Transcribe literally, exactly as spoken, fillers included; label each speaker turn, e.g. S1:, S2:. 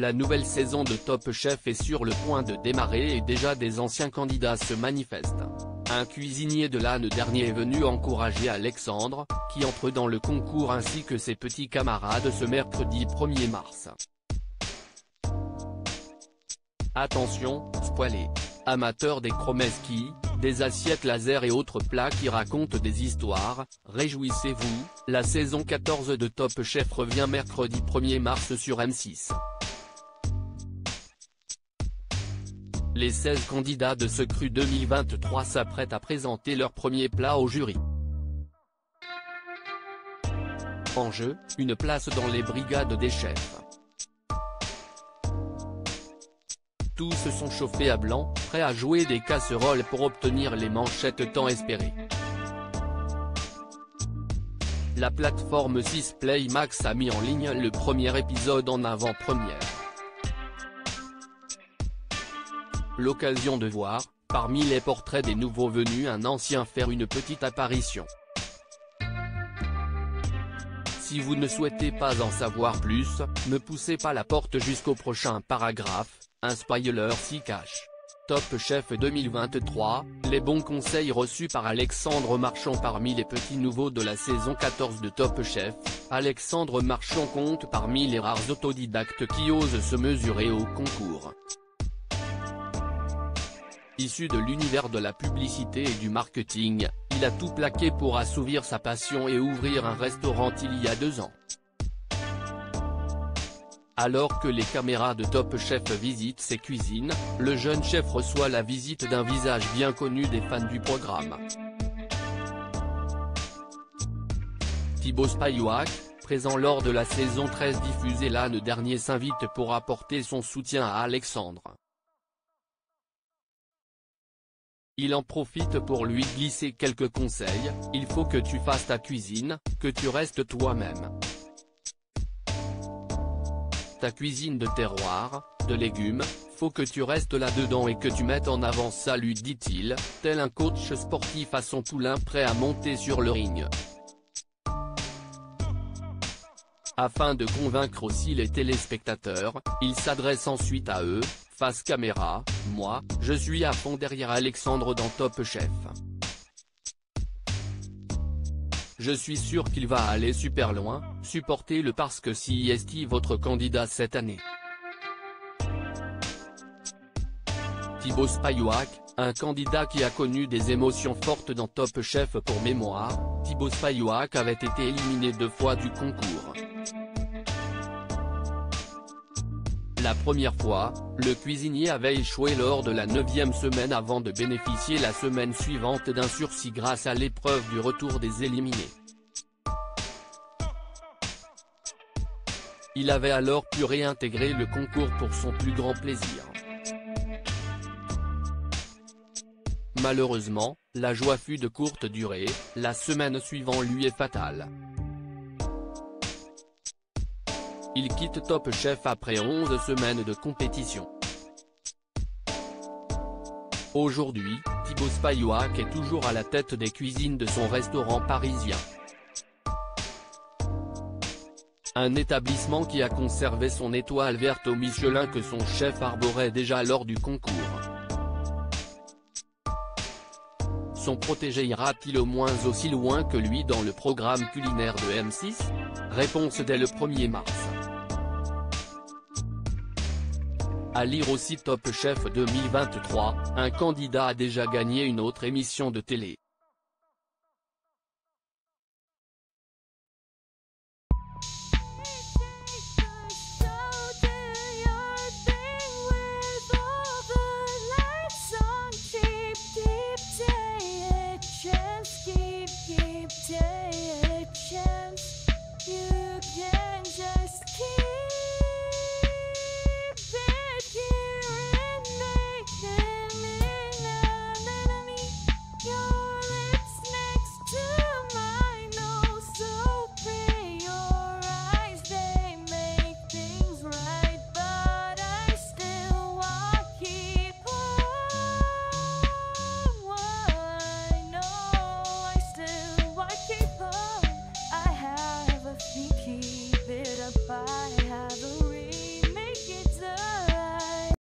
S1: La nouvelle saison de Top Chef est sur le point de démarrer et déjà des anciens candidats se manifestent. Un cuisinier de l'année dernier est venu encourager Alexandre, qui entre dans le concours ainsi que ses petits camarades ce mercredi premier mars. Attention, spoilé. Amateurs des chromeski, des assiettes laser et autres plats qui racontent des histoires, réjouissez-vous, la saison quatorze de Top Chef revient mercredi premier mars sur M six. Les seize candidats de ce cru deux mille vingt-trois s'apprêtent à présenter leur premier plat au jury. En jeu, une place dans les brigades des chefs. Tous se sont chauffés à blanc, prêts à jouer des casseroles pour obtenir les manchettes tant espérées. La plateforme six Play Max a mis en ligne le premier épisode en avant-première. L'occasion de voir, parmi les portraits des nouveaux venus, un ancien faire une petite apparition. Si vous ne souhaitez pas en savoir plus, ne poussez pas la porte jusqu'au prochain paragraphe, un spoiler s'y cache. Top Chef deux mille vingt-trois, les bons conseils reçus par Alexandre Marchand. Parmi les petits nouveaux de la saison quatorze de Top Chef, Alexandre Marchand compte parmi les rares autodidactes qui osent se mesurer au concours. Issu de l'univers de la publicité et du marketing, il a tout plaqué pour assouvir sa passion et ouvrir un restaurant il y a deux ans. Alors que les caméras de Top Chef visitent ses cuisines, le jeune chef reçoit la visite d'un visage bien connu des fans du programme. Thibaut Spayouak, présent lors de la saison treize diffusée l'année dernière, s'invite pour apporter son soutien à Alexandre. Il en profite pour lui glisser quelques conseils: il faut que tu fasses ta cuisine, que tu restes toi-même. Ta cuisine de terroir, de légumes, faut que tu restes là-dedans et que tu mettes en avant ça, lui dit-il, tel un coach sportif à son poulain prêt à monter sur le ring. Afin de convaincre aussi les téléspectateurs, il s'adresse ensuite à eux: face caméra, moi, je suis à fond derrière Alexandre dans Top Chef. Je suis sûr qu'il va aller super loin, supportez-le parce que si est votre candidat cette année. Thibaut Spayouak, un candidat qui a connu des émotions fortes dans Top Chef. Pour mémoire, Thibaut Spayouak avait été éliminé deux fois du concours. La première fois, le cuisinier avait échoué lors de la neuvième semaine avant de bénéficier la semaine suivante d'un sursis grâce à l'épreuve du retour des éliminés. Il avait alors pu réintégrer le concours pour son plus grand plaisir. Malheureusement, la joie fut de courte durée, la semaine suivante lui est fatale. Il quitte Top Chef après onze semaines de compétition. Aujourd'hui, Thibaut Spayouak est toujours à la tête des cuisines de son restaurant parisien. Un établissement qui a conservé son étoile verte au Michelin que son chef arborait déjà lors du concours. Son protégé ira-t-il au moins aussi loin que lui dans le programme culinaire de M six? Réponse dès le premier mars. À lire aussi Top Chef deux mille vingt-trois, un candidat a déjà gagné une autre émission de télé.